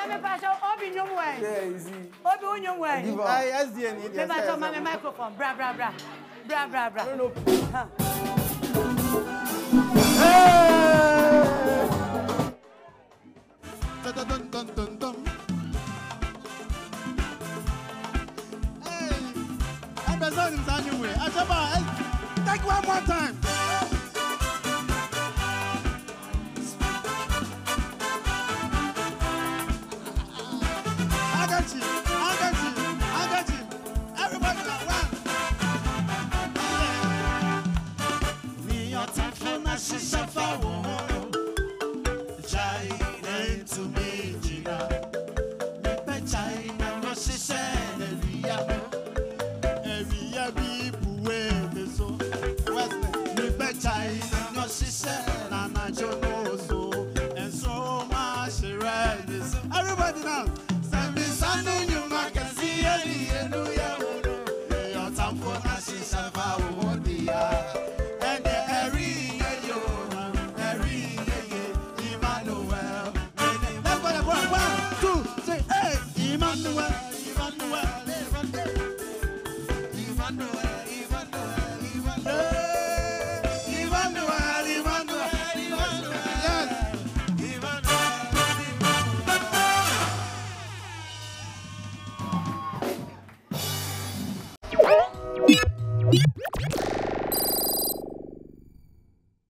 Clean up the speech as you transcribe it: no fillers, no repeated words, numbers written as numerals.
me pass Obi Nyom way. Yeah, easy. Obi Nyom way. SDN. Me pass my microphone. Bra. I don't know. Take one more time.